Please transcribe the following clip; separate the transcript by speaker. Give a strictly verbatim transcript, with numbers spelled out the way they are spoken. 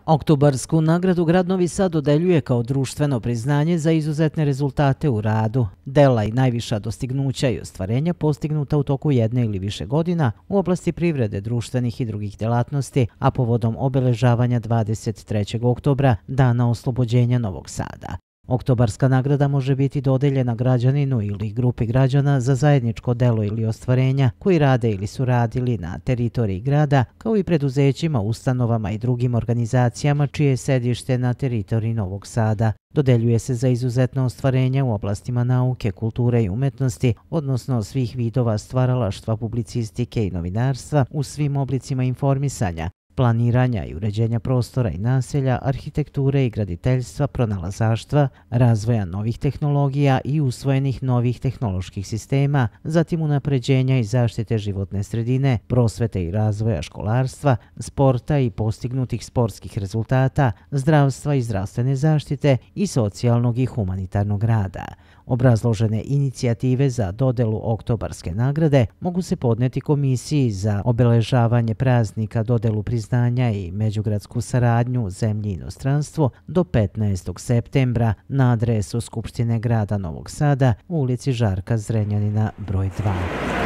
Speaker 1: Oktobarsku nagradu grad Novi Sad dodeljuje kao društveno priznanje za izuzetne rezultate u radu, dela i najviša dostignuća i ostvarenja postignuta u toku jedne ili više godina u oblasti privrede, društvenih i drugih delatnosti, a povodom obeležavanja dvadeset trećeg oktobra, Dana oslobođenja Novog Sada. Oktobarska nagrada može biti dodeljena građaninu ili grupi građana za zajedničko delo ili ostvarenja koji rade ili su radili na teritoriji grada, kao i preduzećima, ustanovama i drugim organizacijama čije je sedište na teritoriji Novog Sada. Dodeljuje se za izuzetno ostvarenja u oblastima nauke, kulture i umetnosti, odnosno svih vidova stvaralaštva, publicistike i novinarstva u svim oblicima informisanja, planiranja i uređenja prostora i naselja, arhitekture i graditeljstva, pronalazaštva, razvoja novih tehnologija i usvojenih novih tehnoloških sistema, zatim unapređenja i zaštite životne sredine, prosvete i razvoja školarstva, sporta i postignutih sportskih rezultata, zdravstva i zdravstvene zaštite i socijalnog i humanitarnog rada. Obrazložene inicijative za dodelu oktobarske nagrade mogu se podneti Komisiji za obeležavanje praznika, dodelu priznanja i međugradsku saradnju u zemlji i inostranstvu do petnaestog septembra na adresu Skupštine grada Novog Sada u ulici Žarka Zrenjanina broj dva.